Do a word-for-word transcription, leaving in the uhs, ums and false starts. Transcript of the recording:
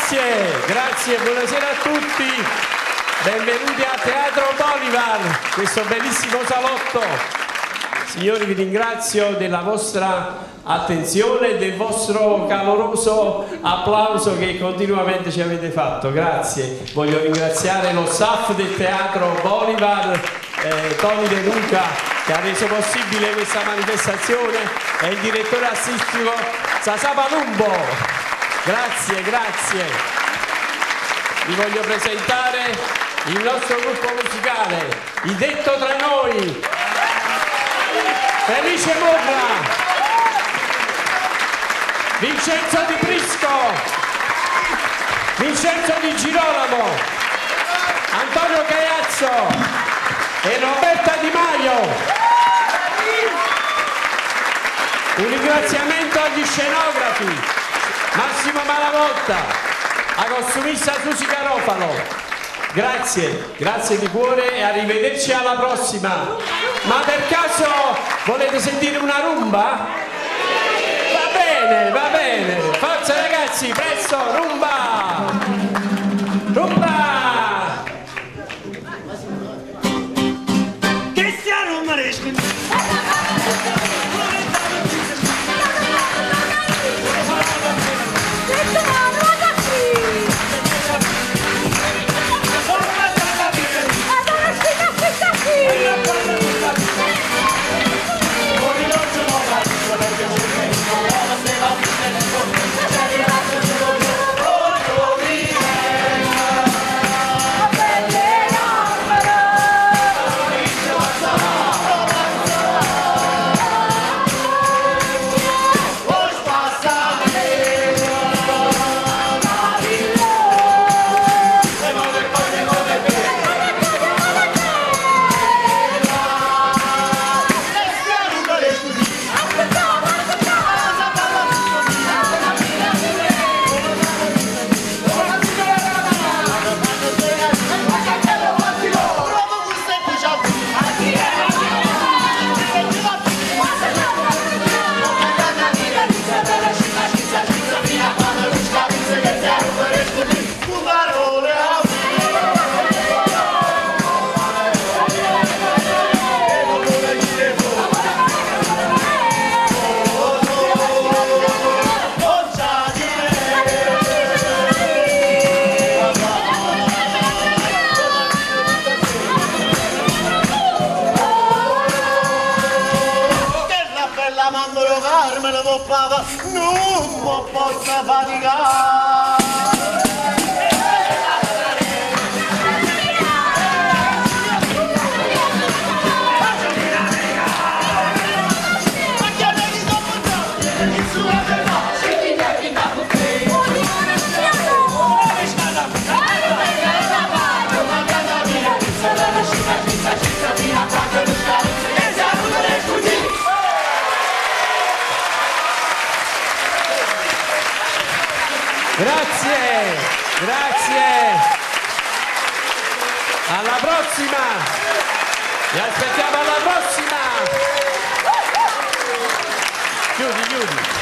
Grazie, grazie, buonasera a tutti. Benvenuti a Teatro Bolivar, questo bellissimo salotto. Signori, vi ringrazio della vostra attenzione e del vostro caloroso applauso che continuamente ci avete fatto. Grazie. Voglio ringraziare lo staff del Teatro Bolivar, eh, Tony De Luca, che ha reso possibile questa manifestazione, e il direttore artistico Sasà Palumbo. Grazie, grazie. Vi voglio presentare il nostro gruppo musicale, I Detto Tra Noi. Felice Morra, Vincenzo Di Prisco, Vincenzo Di Girolamo, Antonio Caiazzo e Roberta Di Maio. Un ringraziamento agli scenografi, Massimo Malavolta, a costumista Susi Garofalo. Grazie, grazie di cuore e arrivederci alla prossima. Ma per caso volete sentire una rumba? Va bene, va bene. Forza ragazzi, presto, rumba! Rumba! Che sia Roma non posso faticare. Grazie, grazie. Alla prossima. Vi aspettiamo alla prossima. Chiudi, chiudi.